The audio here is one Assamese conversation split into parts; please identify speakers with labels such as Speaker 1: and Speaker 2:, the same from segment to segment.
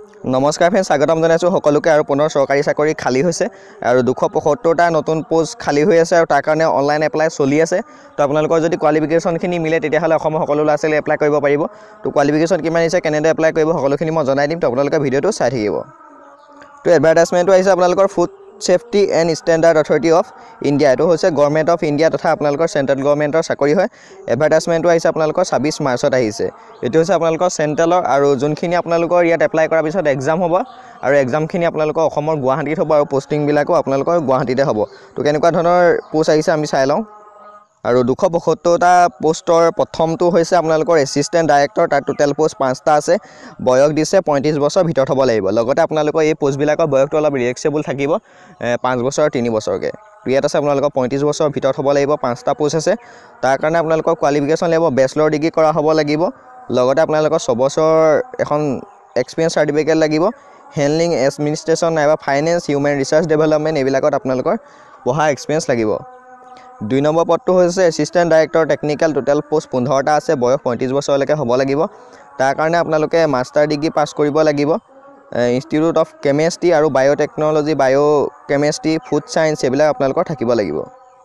Speaker 1: নমস্কাৰ ফ্ৰেন্ড, স্বাগতম জনাইছোঁ সকলোকে। আৰু পুনৰ চৰকাৰী চাকৰি খালী হৈছে আৰু 275টা নতুন পোষ্ট খালী হৈ আছে আৰু তাৰ কাৰণে অনলাইন এপ্লাই চলি আছে। তো আপোনালোকৰ যদি কোৱালিফিকেশ্যনখিনি মিলে তেতিয়াহ'লে অসমৰ সকলো ল'ৰা ছোৱালী এপ্লাই কৰিব পাৰিব। তো কোৱালিফিকেশ্যন কিমান আহিছে, কেনেদৰে এপ্লাই কৰিব, সকলোখিনি মই জনাই দিম। তো আপোনালোকে ভিডিঅ'টো চাই থাকিব। তো এডভাৰটাইজমেণ্টটো আহিছে আপোনালোকৰ food safety and standard authority of India. এইটো হৈছে গভৰ্ণমেণ্ট অফ ইণ্ডিয়া তথা আপোনালোকৰ চেণ্ট্ৰেল গভৰ্ণমেণ্টৰ চাকৰি হয়। এডভাৰটাইজমেণ্টটো আহিছে আপোনালোকৰ 26 মাৰ্চত আহিছে। এইটো হৈছে আপোনালোকৰ চেণ্ট্ৰেলৰ আৰু যোনখিনি আপোনালোকৰ ইয়াত এপ্লাই কৰাৰ পিছত এক্সাম হ'ব আৰু এক্সামখিনি আপোনালোকৰ অসমৰ গুৱাহাটীত হ'ব আৰু পোষ্টিংবিলাকো আপোনালোকৰ গুৱাহাটীতে হ'ব। তো কেনেকুৱা ধৰণৰ পোষ্ট আহিছে আমি চাই লওঁ। আৰু 275টা পোষ্টৰ প্ৰথমটো হৈছে আপোনালোকৰ এছিষ্টেণ্ট ডাইৰেক্টৰ। তাত টোটেল পোষ্ট 5টা আছে। বয়স দিছে 35 বছৰ ভিতৰত হ'ব লাগিব। লগতে আপোনালোকৰ এই পোষ্টবিলাকৰ বয়সটো অলপ ৰিলেক্সেবল থাকিব, 5 বছৰ 3 বছৰকৈ। তো ইয়াত আছে আপোনালোকৰ 35 বছৰৰ ভিতৰত হ'ব লাগিব। 5টা পোষ্ট আছে। তাৰ কাৰণে আপোনালোকৰ কোৱালিফিকেশ্যন লাগিব বেচেলৰ ডিগ্ৰী কৰা হ'ব লাগিব। লগতে আপোনালোকৰ 6 বছৰ এখন এক্সপিৰিয়েঞ্চ চাৰ্টিফিকেট লাগিব। হেণ্ডলিং, এডমিনিষ্ট্ৰেশ্যন নাইবা ফাইনেন্স, হিউমেন ৰিচাৰ্চ ডেভেলপমেণ্ট এইবিলাকত আপোনালোকৰ পঢ়া এক্সপিৰিয়েঞ্চ লাগিব। 2 নম্বৰ পদটো হৈছে assistant director technical. Total post 15টা আছে। বয়স 35 বছৰলৈকে হ'ব লাগিব। তাৰ কাৰণে আপোনালোকে মাষ্টাৰ ডিগ্ৰী পাছ কৰিব লাগিব। ইনষ্টিটিউট অফ কেমেষ্ট্ৰি আৰু বায়'টেকনলজি, বায়'কেমেষ্ট্ৰি, ফুড ছায়েন্স এইবিলাক আপোনালোকৰ থাকিব লাগিব।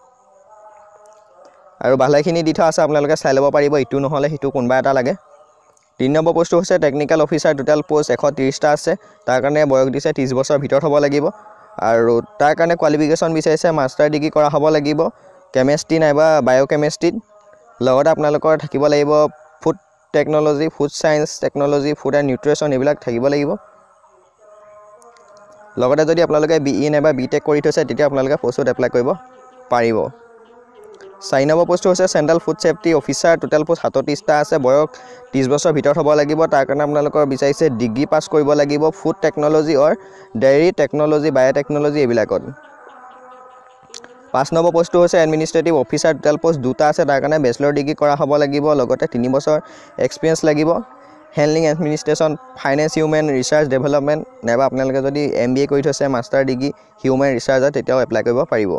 Speaker 1: আৰু ভালেখিনি দি থোৱা আছে, আপোনালোকে চাই ল'ব পাৰিব। ইটো নহ'লে সিটো কোনোবা এটা লাগে। 3 নম্বৰ পোষ্টটো হৈছে টেকনিকেল অফিচাৰ। টোটেল পোষ্ট 130টা আছে। তাৰ কাৰণে বয়স দিছে 30 বছৰ ভিতৰত হ'ব লাগিব। আৰু তাৰ কাৰণে কোৱালিফিকেশ্যন বিচাৰিছে মাষ্টাৰ ডিগ্ৰী কৰা হ'ব লাগিব কেমেষ্ট্ৰি নাইবা বায়'কেমেষ্ট্ৰিত। লগতে আপোনালোকৰ থাকিব লাগিব food technology, food science technology, food and nutrition এইবিলাক থাকিব লাগিব। লগতে যদি আপোনালোকে BE নাইবা BTech কৰি থৈছে তেতিয়া আপোনালোকে পোষ্টত এপ্লাই কৰিব পাৰিব। 4 নম্বৰ পোষ্টটো হৈছে central food safety officer. Total post 37টা আছে। বয়স 30 বছৰ ভিতৰত হ'ব লাগিব। তাৰ কাৰণে আপোনালোকৰ বিচাৰিছে ডিগ্ৰী পাছ কৰিব লাগিব food technology or dairy technology, biotechnology এইবিলাকত। 5 নম্বৰ পোষ্টটো হৈছে এডমিনিষ্ট্ৰেটিভ অফিচাৰ। টোটেল পোষ্ট 2টা আছে। তাৰ কাৰণে বেচেলৰ ডিগ্ৰী কৰা হ'ব লাগিব। লগতে 3 বছৰ এক্সপিৰিয়েঞ্চ লাগিব। Handling, administration, finance, human research development নাইবা আপোনালোকে যদি MBA কৰি থৈছে মাষ্টাৰ ডিগ্ৰী হিউমেন ৰিচাৰ্চত তেতিয়াও এপ্লাই কৰিব পাৰিব।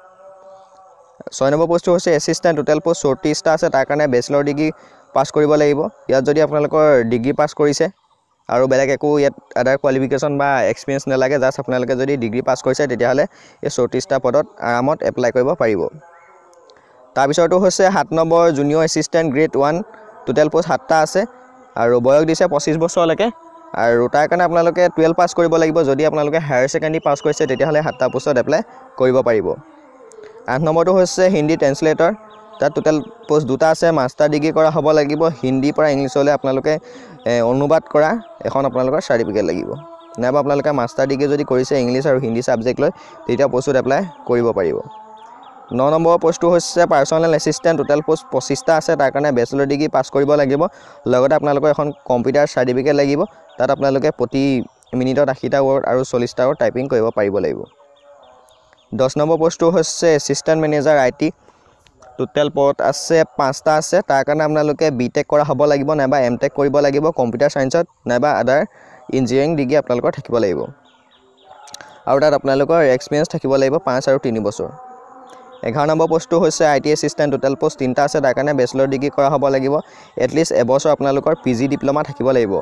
Speaker 1: 6 নম্বৰ পোষ্টটো হৈছে এছিষ্টেণ্ট। টোটেল পোষ্ট 34টা আছে। তাৰ কাৰণে বেচেলৰ ডিগ্ৰী পাছ কৰিব লাগিব। ইয়াত যদি আপোনালোকৰ ডিগ্ৰী পাছ কৰিছে আৰু বেলেগ একো ইয়াত আদাৰ কোৱালিফিকেশ্যন বা এক্সপিৰিয়েঞ্চ নালাগে, জাষ্ট আপোনালোকে যদি ডিগ্ৰী পাছ কৰিছে তেতিয়াহ'লে এই 34টা পদত আৰামত এপ্লাই কৰিব পাৰিব। তাৰপিছতো হৈছে 7 number junior assistant grade 1। Total post 7টা আছে আৰু বয়স দিছে 25 বছৰলৈকে। আৰু তাৰ কাৰণে আপোনালোকে 12 পাছ কৰিব লাগিব। যদি আপোনালোকে হায়াৰ ছেকেণ্ডেৰী পাছ কৰিছে তেতিয়াহ'লে 7টা পোষ্টত এপ্লাই কৰিব পাৰিব। 8 নম্বৰটো হৈছে হিন্দী ট্ৰেঞ্চলেটৰ। তাত টোটেল পোষ্ট 2টা আছে। মাষ্টাৰ ডিগ্ৰী কৰা হ'ব লাগিব। হিন্দীৰ পৰা ইংলিছলৈ আপোনালোকে অনুবাদ কৰা এখন আপোনালোকৰ চাৰ্টিফিকেট লাগিব। নাইবা আপোনালোকে মাষ্টাৰ ডিগ্ৰী যদি কৰিছে ইংলিছ আৰু হিন্দী ছাবজেক্ট লৈ তেতিয়া পোষ্টত এপ্লাই কৰিব পাৰিব। 9 নম্বৰ পোষ্টটো হৈছে পাৰ্চনেল এছিষ্টেণ্ট। টোটেল পোষ্ট 25টা আছে। তাৰ কাৰণে বেচেলৰ ডিগ্ৰী পাছ কৰিব লাগিব। লগতে আপোনালোকৰ এখন কম্পিউটাৰ চাৰ্টিফিকেট লাগিব। তাত আপোনালোকে প্ৰতি মিনিটত 80টা ৱৰ্ড আৰু 40টা ৱৰ্ড টাইপিং কৰিব পাৰিব লাগিব। 10 নম্বৰ পোষ্টটো হৈছে এছিষ্টেণ্ট মেনেজাৰ IT। টোটেল পদ আছে 5টা আছে। তাৰ কাৰণে আপোনালোকে BTech কৰা হ'ব লাগিব নাইবা MTech কৰিব লাগিব কম্পিউটাৰ ছায়েন্সত নাইবা আদাৰ ইঞ্জিনিয়াৰিং ডিগ্ৰী আপোনালোকৰ থাকিব লাগিব। আৰু তাত আপোনালোকৰ এক্সপিৰিয়েঞ্চ থাকিব লাগিব 5 আৰু 3 বছৰ। 11 নম্বৰ পোষ্টটো হৈছে IT এছিষ্টেণ্ট। টোটেল পোষ্ট 3টা আছে। তাৰ কাৰণে বেচেলৰ ডিগ্ৰী কৰা হ'ব লাগিব। এটলিষ্ট এবছৰ আপোনালোকৰ PG ডিপ্ল'মা থাকিব লাগিব।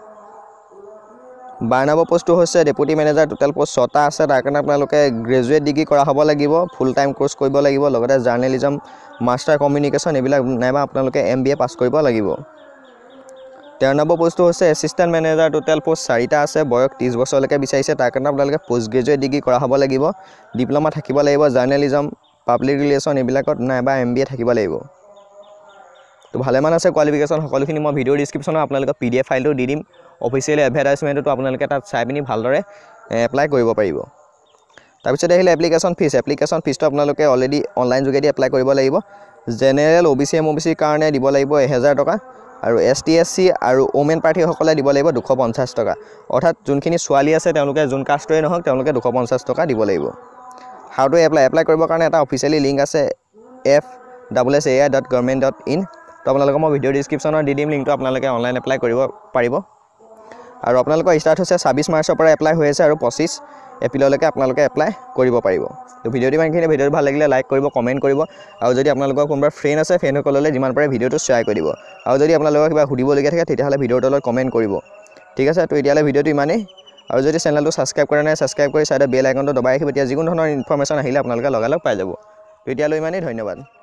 Speaker 1: 12 নম্বৰ পোষ্টটো হৈছে ডেপুটি মেনেজাৰ। টোটেল পোষ্ট 6টা আছে। তাৰ কাৰণে আপোনালোকে গ্ৰেজুৱেট ডিগ্ৰী কৰা হ'ব লাগিব। ফুল টাইম কোৰ্চ কৰিব লাগিব। লগতে জাৰ্নেলিজম, মাষ্টাৰ কমিউনিকেশ্যন এইবিলাক নাইবা আপোনালোকে MBA পাছ কৰিব লাগিব। 13 নম্বৰ পোষ্টটো হৈছে এছিষ্টেণ্ট মেনেজাৰ। টোটেল পোষ্ট 4টা আছে। বয়স 30 বছৰলৈকে বিচাৰিছে। তাৰ কাৰণে আপোনালোকে পোষ্ট গ্ৰেজুৱেট ডিগ্ৰী কৰা হ'ব লাগিব। ডিপ্ল'মা থাকিব লাগিব। জাৰ্নেলিজম, পাব্লিক ৰিলেশ্যন এইবিলাকত নাইবা MBA থাকিব লাগিব। তো ভালেমান আছে কোৱালিফিকেশ্যন। সকলোখিনি মই ভিডিঅ' ডিছক্ৰিপশ্যনত আপোনালোকে PDF ফাইলটো দি দিম। অফিচিয়েল এডভাৰটাইজমেণ্টটো আপোনালোকে তাত চাই পিনি ভালদৰে এপ্লাই কৰিব পাৰিব। তাৰপিছত আহিলে এপ্লিকেশ্যন ফিজ। এপ্লিকেশ্যন ফিজটো আপোনালোকে অলৰেডি অনলাইন যোগেদি এপ্লাই কৰিব লাগিব। জেনেৰেল OBC MOBC কাৰণে দিব লাগিব 1000 টকা আৰু ST SC আৰু ওমেন প্ৰাৰ্থীসকলে দিব লাগিব 250 টকা। অৰ্থাৎ যোনখিনি ছোৱালী আছে তেওঁলোকে যোন কাষ্টৰে নহওক তেওঁলোকে 250 টকা দিব লাগিব। হাউ টু এপ্লাই কৰিবৰ কাৰণে এটা অফিচিয়েলি লিংক আছে fssai.government.in। তো আপোনালোকে মই ভিডিঅ' ডিছক্ৰিপশ্যনত দি দিম লিংকটো, আপোনালোকে অনলাইন এপ্লাই কৰিব পাৰিব। আৰু আপোনালোকৰ ষ্টাৰ্ট হৈছে 26 মাৰ্চৰ পৰা এপ্লাই হৈ আছে আৰু 25 এপ্ৰিললৈকে আপোনালোকে এপ্লাই কৰিব পাৰিব। তো ভিডিঅ'টো ইমানখিনি। ভিডিঅ'টো ভাল লাগিলে লাইক কৰিব, কমেণ্ট কৰিব। আৰু যদি আপোনালোকৰ কোনোবা ফ্ৰেণ্ড আছে ফ্ৰেণ্ডসকললৈ যিমান পাৰে ভিডিঅ'টো শ্বেয়াৰ কৰি দিব। আৰু যদি আপোনালোকৰ কিবা সুধিবলগীয়া থাকে তেতিয়াহ'লে ভিডিঅ'ৰ তলত কমেণ্ট কৰিব। ঠিক আছে, তো এতিয়ালৈ ভিডিঅ'টো ইমানেই। আৰু যদি চেনেলটো ছাবস্ক্ৰাইব কৰা নাই ছাবস্ক্ৰাইব কৰি চাইডে বেল আইকনটো দবাই ৰাখিব, তেতিয়া যিকোনো ধৰণৰ ইনফৰমেশ্যন আহিলে আপোনালোকে লগালগ পাই যাব। তো এতিয়ালৈ ইমানেই, ধন্যবাদ।